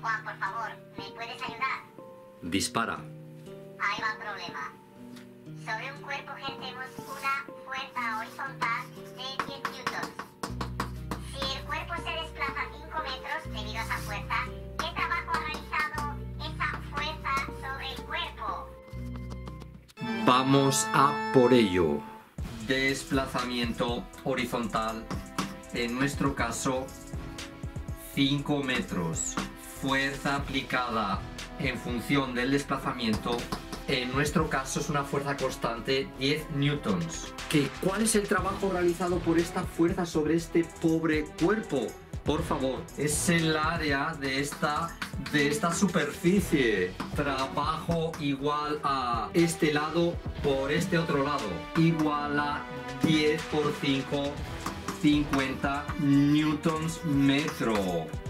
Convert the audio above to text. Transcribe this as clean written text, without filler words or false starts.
Juan, por favor, ¿me puedes ayudar? Dispara. Ahí va el problema. Sobre un cuerpo ejercemos una fuerza horizontal de 10 newtons. Si el cuerpo se desplaza 5 metros debido a esa fuerza, ¿qué trabajo ha realizado esa fuerza sobre el cuerpo? Vamos a por ello. Desplazamiento horizontal, en nuestro caso 5 metros. Fuerza aplicada en función del desplazamiento, en nuestro caso es una fuerza constante 10 newtons. ¿Cuál es el trabajo realizado por esta fuerza sobre este pobre cuerpo? Por favor, es el área de esta superficie. Trabajo igual a este lado por este otro lado. Igual a 10 por 5, 50 newtons metro.